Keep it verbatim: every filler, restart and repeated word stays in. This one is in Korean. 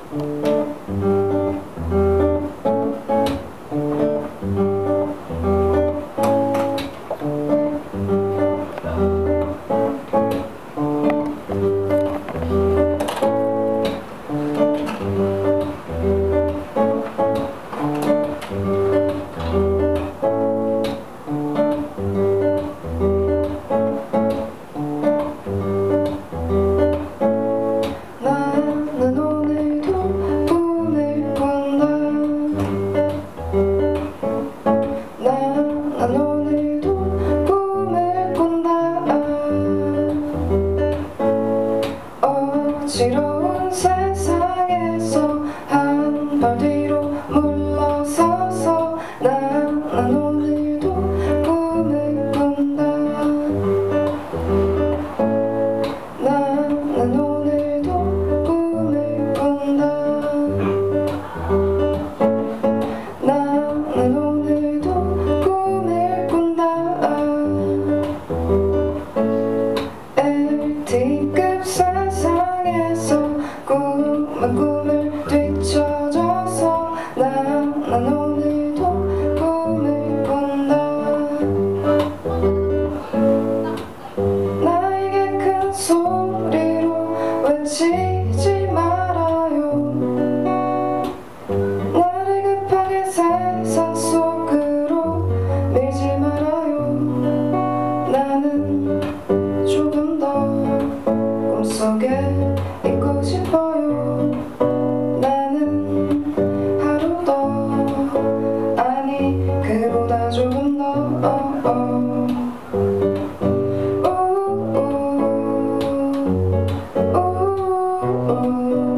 어지러운 세상에서 한 발 뒤로 물러서서 난, 난 오늘도 꿈을 꾼다. 난, 난 오늘도 꿈을 꾼다. 난, 난 오늘도 꿈을 꾼다. 엘티급 세상에서 꿈만 꿈을 뒤쳐져서 난, 난 오늘도 꿈을 꾼다. 나에게 큰 소리로 외치지 말아요. 나를 급하게 세상 속으로 밀지 말아요. 나는 조금 더 꿈속에 있고 싶어요. 나는 하루 더, 아니 그보다 조금 더 어, 어. 오, 오, 오, 오.